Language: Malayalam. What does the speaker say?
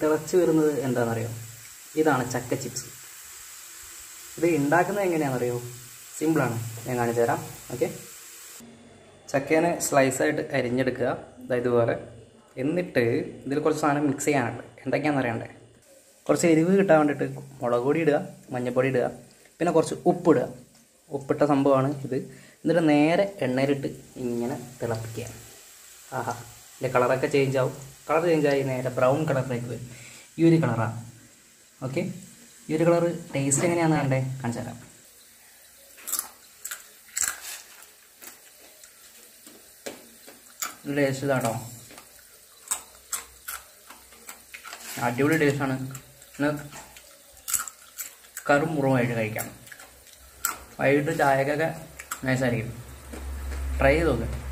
തിളച്ച് വരുന്നത് എന്താണെന്നറിയോ? ഇതാണ് ചക്ക ചിപ്സ്. ഇത് ഉണ്ടാക്കുന്നത് എങ്ങനെയാണെന്നറിയോ? സിമ്പിളാണ്, ഞാൻ കാണിച്ചു തരാം. ഓക്കെ, ചക്കേനെ സ്ലൈസായിട്ട് അരിഞ്ഞെടുക്കുക ഇതുപോലെ. എന്നിട്ട് ഇതിൽ കുറച്ച് സാധനം മിക്സ് ചെയ്യാനുണ്ട്. എന്തൊക്കെയാണെന്ന് അറിയണ്ടേ? കുറച്ച് എരിവ് കിട്ടാൻ വേണ്ടിയിട്ട് മുളക് പൊടി ഇടുക, മഞ്ഞൾപ്പൊടി ഇടുക, പിന്നെ കുറച്ച് ഉപ്പിടുക. ഉപ്പിട്ട സംഭവമാണ് ഇത്. എന്നിട്ട് നേരെ എണ്ണയിലിട്ട് ഇങ്ങനെ തിളപ്പിക്കുക. ആഹാ, ഇതിൻ്റെ കളറൊക്കെ ചേഞ്ച് ആവും. കളർ ചേഞ്ചായി നേരെ ബ്രൗൺ കളറിലേക്ക് വരും. ഈ ഒരു കളറാണ്. ഓക്കെ, ഈ ഒരു കളർ ടേസ്റ്റ് എങ്ങനെയാണെന്ന് കണ്ടേ കാണിച്ചു തരാം. ടേസ്റ്റ് ഇതാട്ടോ, അടിപൊളി ടേസ്റ്റാണ്. പിന്നെ കറും മുറുമായിട്ട് കഴിക്കാം. വൈകിട്ട് ചായക്കൊക്കെ നൈസായിരിക്കും. ട്രൈ ചെയ്ത് നോക്ക്.